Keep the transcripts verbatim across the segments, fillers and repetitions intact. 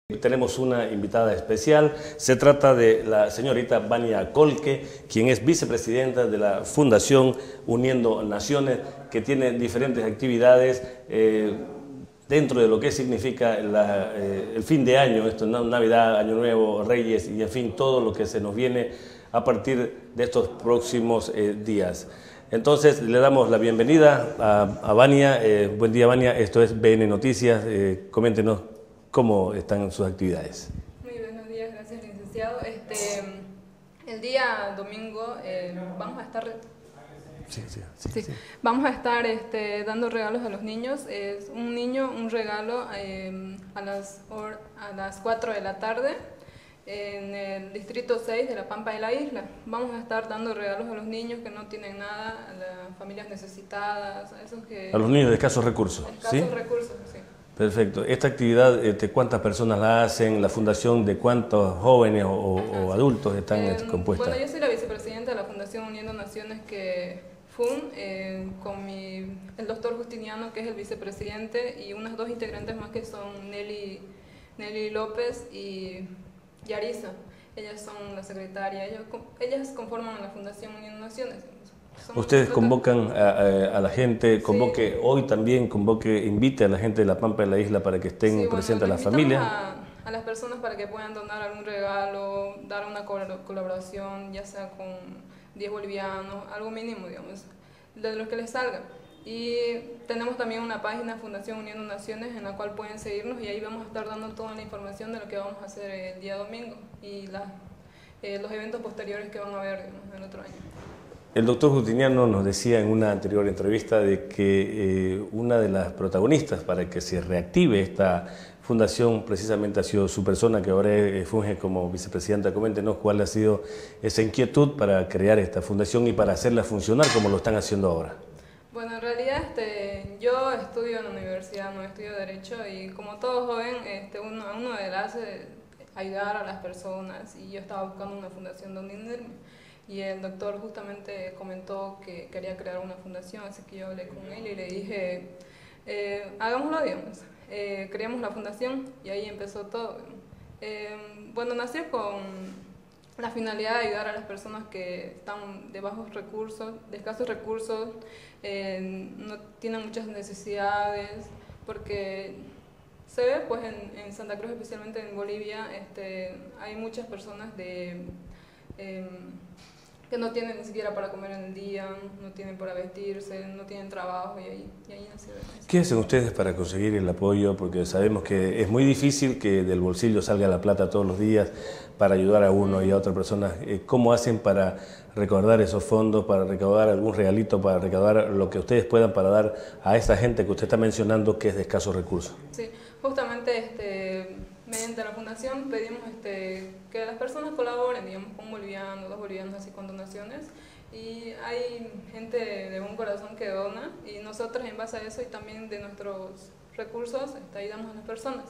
Tenemos una invitada especial, se trata de la señorita Vania Colque, quien es vicepresidenta de la Fundación Uniendo Naciones, que tiene diferentes actividades eh, dentro de lo que significa la, eh, el fin de año, esto, Navidad, Año Nuevo, Reyes y en fin, todo lo que se nos viene a partir de estos próximos eh, días. Entonces le damos la bienvenida a, a Vania. Eh, buen día, Vania, esto es B N Noticias, eh, coméntenos ¿cómo están sus actividades? Muy buenos días, gracias licenciado. Este, el día domingo eh, vamos a estar, sí, sí, sí, sí, sí. Vamos a estar este, dando regalos a los niños. Es un niño, un regalo eh, a, las or, a las cuatro de la tarde en el distrito seis de La Pampa de la Isla. Vamos a estar dando regalos a los niños que no tienen nada, a las familias necesitadas, a esos que... A los niños de escasos recursos, escasos ¿sí? recursos, sí. Perfecto. ¿Esta actividad, este, cuántas personas la hacen? ¿La fundación de cuántos jóvenes o, o adultos están Eh, compuestas? bueno, yo soy la vicepresidenta de la Fundación Uniendo Naciones, que F U N, eh, con mi, el doctor Justiniano, que es el vicepresidente, y unas dos integrantes más que son Nelly, Nelly López y Yarisa. Ellas son la secretaria, ellas, ellas conforman la Fundación Uniendo Naciones. Somos Ustedes nosotros. convocan a, a, a la gente, convoque Sí. Hoy también, convoque, invite a la gente de La Pampa de la Isla para que estén Sí, presentes, bueno, a las familias. A, a las personas para que puedan donar algún regalo, dar una colaboración, ya sea con diez bolivianos, algo mínimo, digamos, de lo que les salga. Y tenemos también una página, Fundación Uniendo Naciones, en la cual pueden seguirnos, y ahí vamos a estar dando toda la información de lo que vamos a hacer el día domingo y la, eh, los eventos posteriores que van a haber, digamos, el otro año. El doctor Justiniano nos decía en una anterior entrevista de que eh, una de las protagonistas para que se reactive esta fundación precisamente ha sido su persona, que ahora eh, funge como vicepresidenta. Coméntenos cuál ha sido esa inquietud para crear esta fundación y para hacerla funcionar como lo están haciendo ahora. Bueno, en realidad este, yo estudio en la universidad, no estudio Derecho, y como todo joven, este, uno, uno le hace ayudar a las personas, y yo estaba buscando una fundación donde unirme. Y el doctor justamente comentó que quería crear una fundación, así que yo hablé con él y le dije, eh, hagámoslo, digamos, eh, creamos la fundación, y ahí empezó todo. Eh, bueno, nació con la finalidad de ayudar a las personas que están de bajos recursos, de escasos recursos, eh, no tienen muchas necesidades, porque se ve pues en, en Santa Cruz, especialmente en Bolivia, este, hay muchas personas de... Eh, que no tienen ni siquiera para comer en el día, no tienen para vestirse, no tienen trabajo, y ahí, y ahí nace. ¿Qué hacen ustedes para conseguir el apoyo? Porque sabemos que es muy difícil que del bolsillo salga la plata todos los días para ayudar a uno y a otra persona. ¿Cómo hacen para recaudar esos fondos, para recaudar algún regalito, para recaudar lo que ustedes puedan para dar a esta gente que usted está mencionando que es de escasos recursos? Sí, justamente este, mediante la fundación pedimos este, que las personas colaboren, digamos, con bolivianos, dos bolivianos, así con donaciones, y hay gente de buen corazón que dona, y nosotros en base a eso y también de nuestros recursos este, ayudamos a las personas.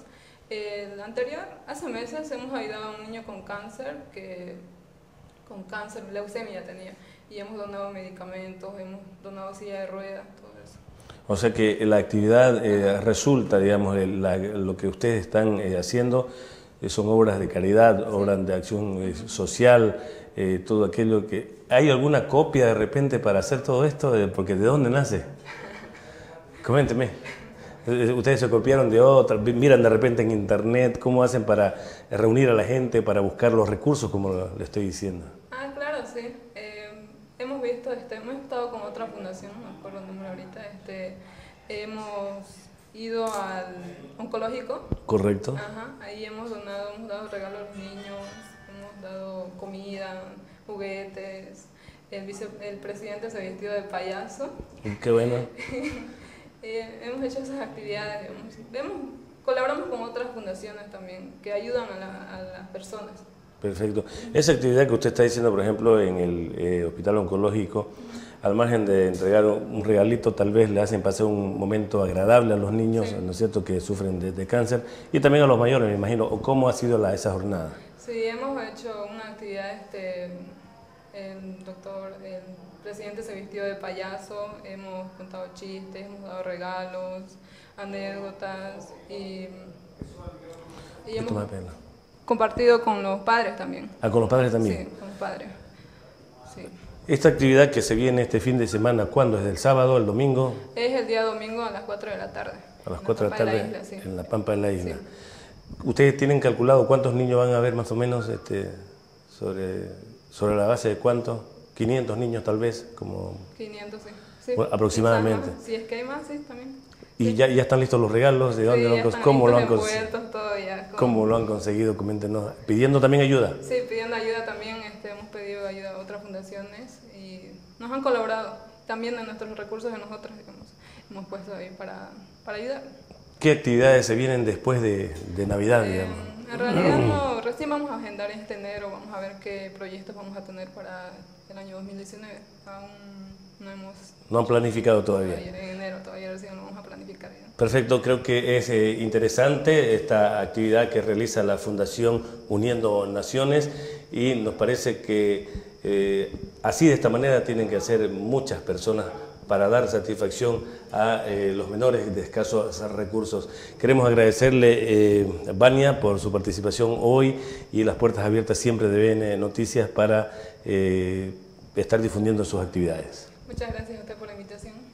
El anterior, hace meses, hemos ayudado a un niño con cáncer, que con cáncer, leucemia tenía, y hemos donado medicamentos, hemos donado silla de ruedas, todo eso. O sea que la actividad eh, resulta, digamos, la, lo que ustedes están eh, haciendo eh, son obras de caridad, sí. Obras de acción eh, social, eh, todo aquello que... ¿Hay alguna copia de repente para hacer todo esto? Porque ¿de dónde nace? Coménteme. Ustedes se copiaron de otras, miran de repente en internet, ¿cómo hacen para reunir a la gente, para buscar los recursos, como le estoy diciendo? Ah, claro, sí. Eh, hemos visto, este, hemos estado con otra fundación, no me acuerdo el número ahorita, este, hemos ido al oncológico. Correcto. Ajá, ahí hemos donado, hemos dado regalos a los niños, hemos dado comida, juguetes, el, vice, el presidente se vistió de payaso. Qué bueno. Eh, hemos hecho esas actividades, digamos. Vemos, colaboramos con otras fundaciones también que ayudan a, la, a las personas. Perfecto. Esa actividad que usted está diciendo, por ejemplo, en el eh, hospital oncológico, al margen de entregar un regalito, tal vez le hacen pasar un momento agradable a los niños, sí. ¿No es cierto?, que sufren de, de cáncer, y también a los mayores, me imagino. ¿O cómo ha sido la, esa jornada? Sí, hemos hecho una actividad, este, el doctor, el presidente se vistió de payaso, hemos contado chistes, hemos dado regalos, anécdotas, y Y Esto hemos me da pena. compartido con los padres también. Ah, con los padres también. Sí, con los padres. Sí. Esta actividad que se viene este fin de semana, ¿cuándo? ¿Es del sábado, el domingo? Es el día domingo a las cuatro de la tarde. A las cuatro de la tarde, isla, sí. en la Pampa de la Isla. Sí. ¿Ustedes tienen calculado cuántos niños van a haber más o menos este, sobre, sobre la base de cuántos? ¿quinientos niños tal vez? Como... quinientos, sí. Sí, bueno, aproximadamente. Quizás, si es que hay más, sí, también. ¿Y Sí. ya, ya están listos los regalos? ¿De dónde Sí, lo ya han, están cómo, lo han listos, conseguido? envueltos, todo ya con- ¿Cómo lo han conseguido? Coméntenos. ¿Pidiendo también ayuda? Sí, pidiendo ayuda también, este, hemos pedido ayuda a otras fundaciones y nos han colaborado. También de nuestros recursos de nosotros, digamos, hemos puesto ahí para, para ayudar. ¿Qué actividades se vienen después de, de Navidad, Eh, digamos? en realidad no, recién vamos a agendar este enero, vamos a ver qué proyectos vamos a tener para el año dos mil diecinueve. Aún no hemos... No han planificado todavía. En enero todavía recién lo vamos a planificar. Ya. Perfecto, creo que es eh, interesante esta actividad que realiza la Fundación Uniendo Naciones y nos parece que eh, así de esta manera tienen que hacer muchas personas para dar satisfacción a eh, los menores de escasos recursos. Queremos agradecerle, eh, Vania, por su participación hoy y las puertas abiertas siempre de B N Noticias para eh, estar difundiendo sus actividades. Muchas gracias a usted por la invitación.